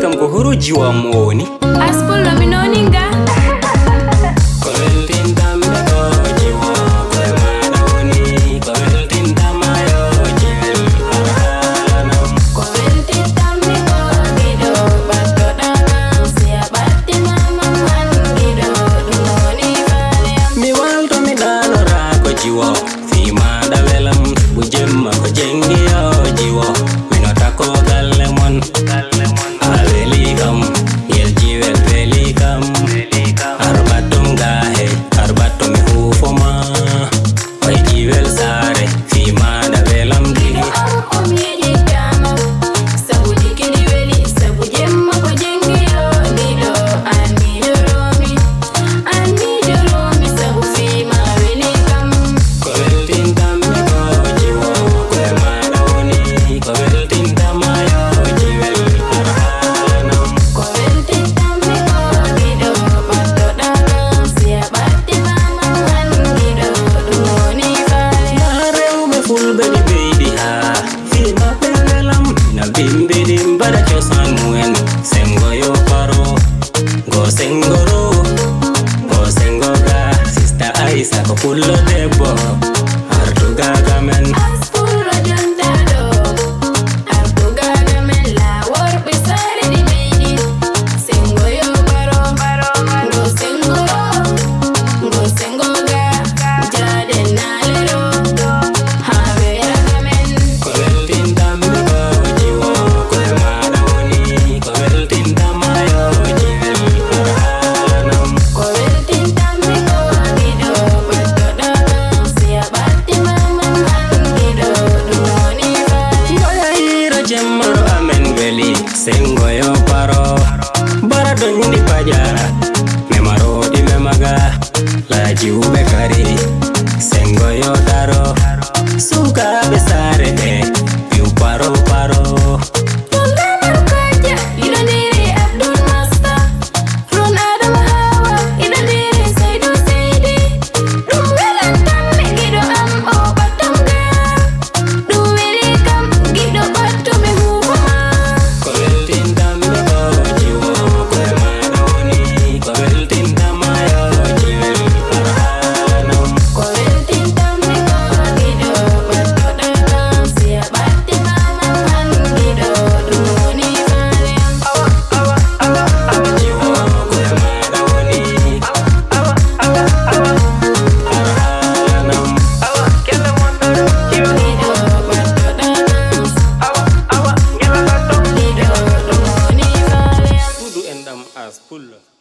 kam ko horo jiwa moni aspul lo minoninga ko weltinta me ko jiwa ko mara woni ko weltinta mayo jiwel harana ko weltinta me ko gido batto dana sia batti mama man gido doni fale mi walto mi danora ko jiwa fi mada welam bu jemma ko jengi yo jiwa minota ko galle mon aweli kam yel jiwel weli kam arbatum gahe arbatum hufoma way jiwel sare fi mada welam di o mi kama sabu dikini weli sabu jemma ko jengi yo gido ani romi sabu fi ma weli kam ko weltinta me ko jiwa ko mada woni ko weltinta mayo jiwel harana ko weltinta me ko gido batto dana sia batti mama man gido doni fale rewɓe fulɓe ɗi ɓeydi ha fima pewelam na bimbiɗi mbaɗa cosan mumen sengo yo paro go sengoro go sengoga sista aisa ko pullo debbo artugaga men aspuro jondado artugaga men la worɓe sare ɗi ɓeydi sengo yo baro go sengoga jade nalero ha weraga men ko weltintamɓe ko jiwo koye maɗa woni ko weltintamayo jiwel harhanam ko weltintammi ko gido batto dana sia batti mama man gido ɗum woni fale goyayiro jemmaro amen weli sengoyo paro bara doñɗi pajara memaroɗi memaga lajiwɓe kari sengoyo daro sukaɓe sare ɓe piw paro Ronda Kaja, ida diri Abdul Masta. Ron Adam Hawa, ida diri Saidu Saidi. Dum welan tamme gido am o batumga. Dum weli kam gido batu me hufama. ko weltintamɓe ko jiwo koye maɗa woni ko weltintamayo jiwel harhanam Ko weltintammi ko gido batu dana sia batti mama man gido dum woni fale. jiwo koye maɗa woni harhanam Gido batu dana gido dum woni fale. fudu en ɗam as pullo